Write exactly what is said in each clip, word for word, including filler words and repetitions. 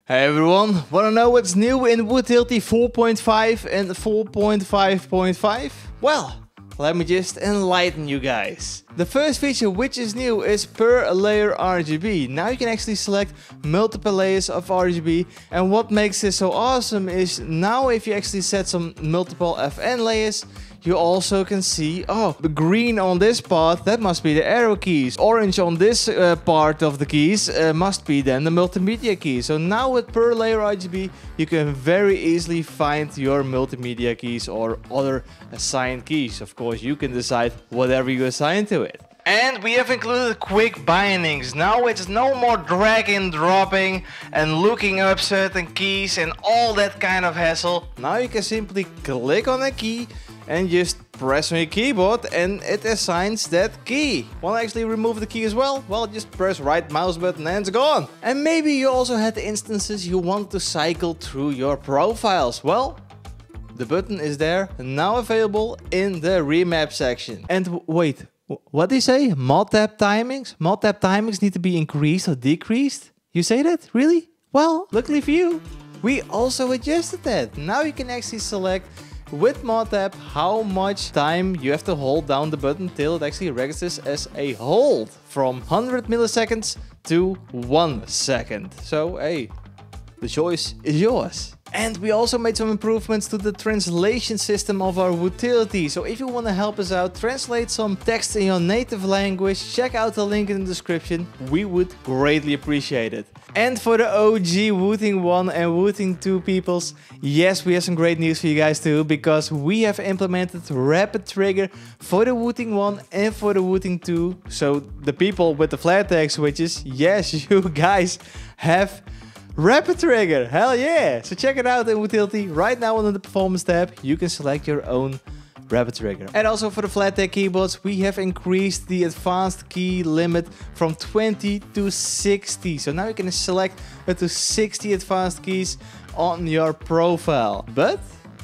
Hey everyone, wanna know what's new in Wutiliity four point five and four point five point five? Well, let me just enlighten you guys. The first feature which is new is per layer R G B. Now you can actually select multiple layers of R G B, and what makes this so awesome is now if you actually set some multiple F N layers, you also can see, oh, the green on this part, that must be the arrow keys. Orange on this uh, part of the keys uh, must be then the multimedia keys. So now with per layer R G B, you can very easily find your multimedia keys or other assigned keys. Of course, you can decide whatever you assign to it. And we have included quick bindings. Now it's no more drag and dropping and looking up certain keys and all that kind of hassle. Now you can simply click on a key and just press on your keyboard and it assigns that key. Want to actually remove the key as well? Well, just press right mouse button and it's gone. And maybe you also had instances you want to cycle through your profiles. Well, the button is there, now available in the remap section. And wait, what did you say? Mod tab timings? Mod tab timings need to be increased or decreased? You say that? Really? Well, luckily for you, we also adjusted that. Now you can actually select with mod tab how much time you have to hold down the button till it actually registers as a hold, from one hundred milliseconds to one second. So hey, the choice is yours. And we also made some improvements to the translation system of our Wutiliity. So if you want to help us out, translate some text in your native language, check out the link in the description. We would greatly appreciate it. And for the O G Wooting one and Wooting two peoples, yes, we have some great news for you guys too, because we have implemented Rapid Trigger for the Wooting one and for the Wooting two. So the people with the flare tag switches, yes, you guys have Rapid Trigger, hell yeah! So check it out in Wutiliity. Right now under the Performance tab, you can select your own Rapid Trigger. And also for the flat tag keyboards, we have increased the advanced key limit from twenty to sixty. So now you can select up to sixty advanced keys on your profile. But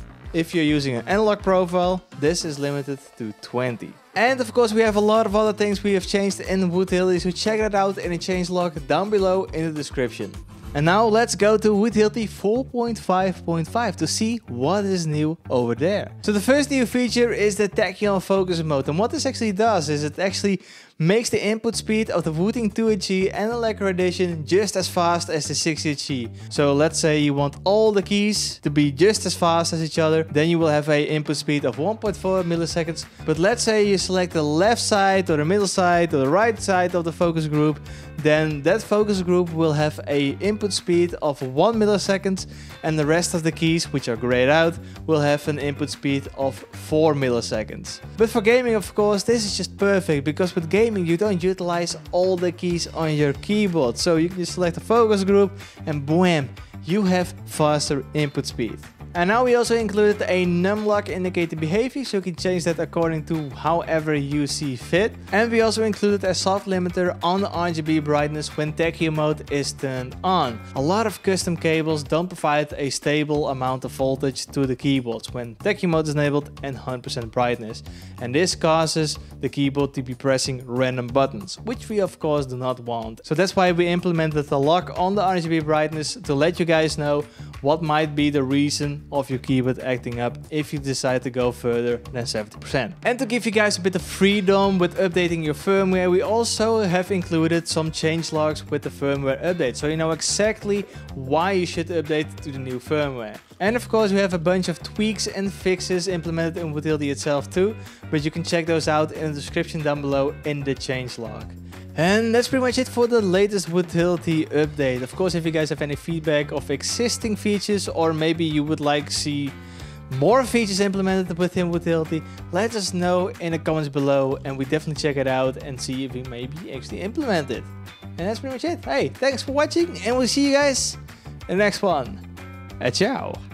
if you're using an analog profile, this is limited to twenty. And of course we have a lot of other things we have changed in Wutiliity, so check that out in the changelog down below in the description. And now let's go to Wutiliity four point five point five to see what is new over there. So the first new feature is the Tachyon Focus Mode, and what this actually does is it actually makes the input speed of the Wooting two H E and the Lacquer Edition just as fast as the six H E. So let's say you want all the keys to be just as fast as each other, then you will have a input speed of one point four milliseconds. But let's say you select the left side or the middle side or the right side of the focus group, then that focus group will have a input speed of one millisecond, and the rest of the keys, which are grayed out, will have an input speed of four milliseconds. But for gaming, of course, this is just perfect, because with gaming you don't utilize all the keys on your keyboard. So you can just select a focus group and bam, you have faster input speed. And now we also included a numlock indicator behavior, so you can change that according to however you see fit. And we also included a soft limiter on the R G B brightness when Tachyon mode is turned on. A lot of custom cables don't provide a stable amount of voltage to the keyboards when Tachyon mode is enabled and one hundred percent brightness. And this causes the keyboard to be pressing random buttons, which we of course do not want. So that's why we implemented the lock on the R G B brightness to let you guys know what might be the reason of your keyboard acting up if you decide to go further than seventy percent. And to give you guys a bit of freedom with updating your firmware, we also have included some changelogs with the firmware update, so you know exactly why you should update to the new firmware. And of course we have a bunch of tweaks and fixes implemented in Wutiliity itself too, but you can check those out in the description down below in the changelog. And that's pretty much it for the latest Wutiliity update. Of course, if you guys have any feedback of existing features, or maybe you would like to see more features implemented within Wutiliity, let us know in the comments below, and we definitely check it out and see if we maybe actually implement it. And that's pretty much it. Hey, thanks for watching, and we'll see you guys in the next one. And ciao.